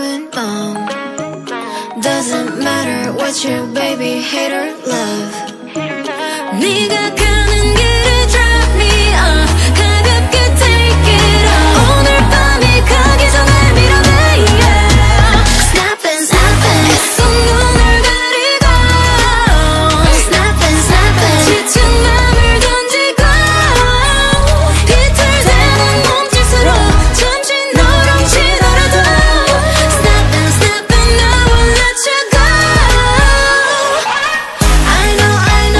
going bomb. Doesn't matter what you baby hate or love. 네가 가는 길에 drop me off. 가볍게 take it off. 오늘 밤이 가기 전에 밀어내 yeah. Snapping snapping 계속 눈을 가리고 Snapping snapping 지친 맘을 던지고 비틀대는 몸짓으로 잠시 너를 치더라도 Snapping snapping I won't let you go. I know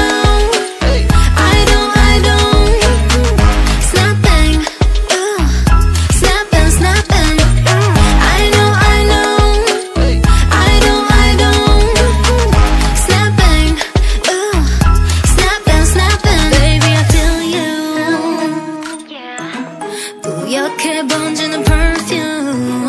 Snapping, ooh, snapping, snapping. I know Snapping, ooh, snapping, snapping. Baby I feel you. 뿌옇게 번지는 perfume.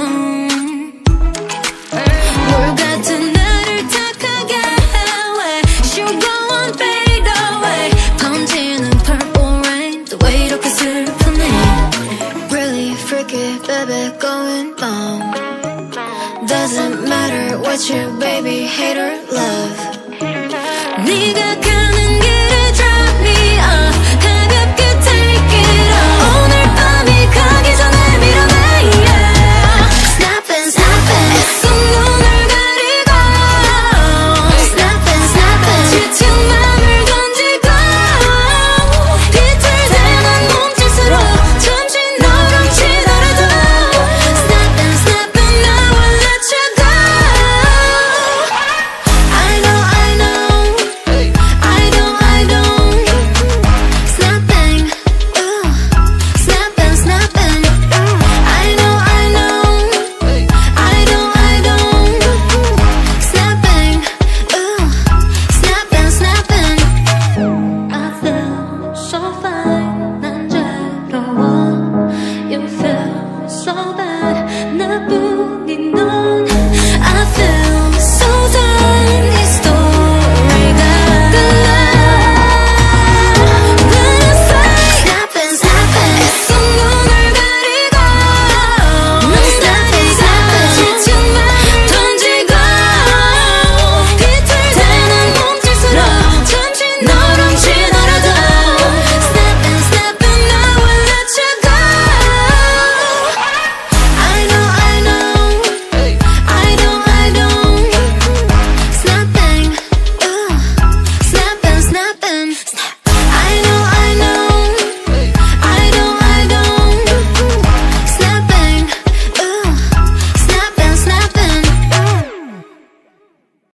물 같은 나를 탁하게 해. Sugar won't fade away. 번지는 purple rain. 또 왜 이렇게 슬프니? Really freaky baby going bomb. Doesn't matter what you baby hate or love. 네가 가는